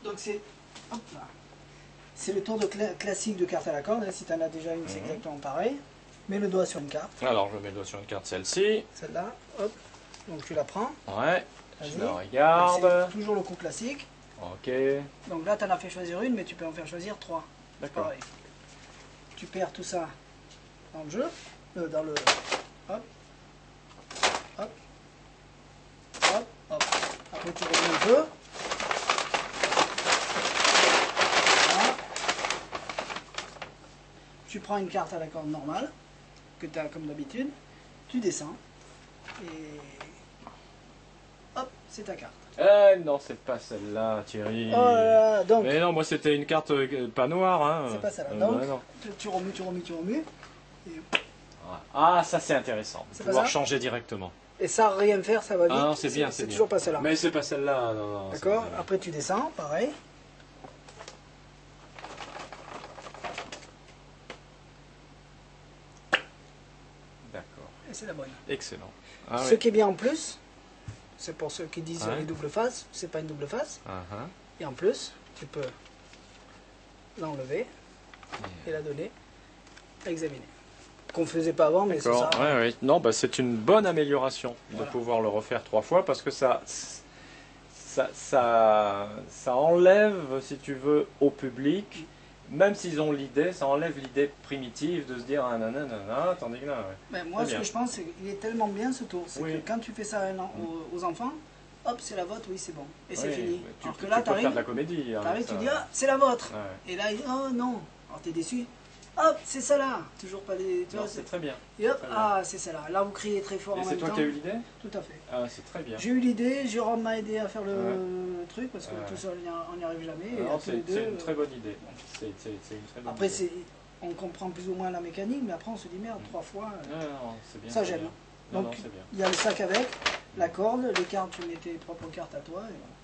Donc c'est le tour classique de carte à la corde. Si tu en as déjà une, c'est exactement pareil. Mets le doigt sur une carte. Alors je mets le doigt sur une carte, celle-ci. Celle-là, hop. Donc tu la prends. Ouais, je la regarde. C'est toujours le coup classique. Ok. Donc là, tu en as fait choisir une, mais tu peux en faire choisir 3. D'accord. Tu perds tout ça dans le jeu, dans le... Hop, hop, hop, hop. Après, tu reviens un peu. Voilà. Tu prends une carte à la corde normale, que tu as comme d'habitude. Tu descends. Et... hop, c'est ta carte. Non, c'est pas celle-là, Thierry. Oh là là, donc... Mais non, moi c'était une carte pas noire. Hein. C'est pas celle-là. Donc, non. tu remues, tu remues, tu remues. Et... ah, ça c'est intéressant. Pouvoir changer directement. Et ça, rien faire, ça va vite. Ah non, c'est bien, c'est toujours pas celle-là. Mais c'est pas celle-là, non. D'accord. Après, tu descends, pareil. D'accord. Et c'est la bonne. Excellent. Ce qui est bien en plus, c'est pour ceux qui disent les doubles faces, c'est pas une double face. Et en plus, tu peux l'enlever et la donner à examiner. Qu'on faisait pas avant, mais c'est ça. Ouais. Non, bah, c'est une bonne amélioration de pouvoir le refaire 3 fois parce que ça enlève, si tu veux, au public, même s'ils ont l'idée, ça enlève l'idée primitive de se dire ah nanana, tandis que là, Mais moi, ce que je pense, c'est qu'il est tellement bien ce tour, c'est que quand tu fais ça aux enfants, hop, c'est la vôtre, oui, c'est bon, et c'est fini. Alors que là, tu faire de la comédie. T'arrives, tu dis ah, c'est la vôtre, et là, oh non, alors t'es déçu. Hop, c'est ça là. Toujours pas des... C'est très bien. Et hop, ah, c'est ça là. Là, vous criez très fort en même temps. Et c'est toi qui as eu l'idée? Tout à fait. Ah, c'est très bien. J'ai eu l'idée, Jérôme m'a aidé à faire le truc, parce que tout seul, on n'y arrive jamais. C'est une très bonne idée. C'est une très bonne après, idée. On comprend plus ou moins la mécanique, mais après, on se dit merde, 3 fois, non, c'est bien, ça gêne. Non, Donc, c'est bien. il y a le sac avec, la corde, les cartes, tu mets tes propres cartes à toi, et voilà.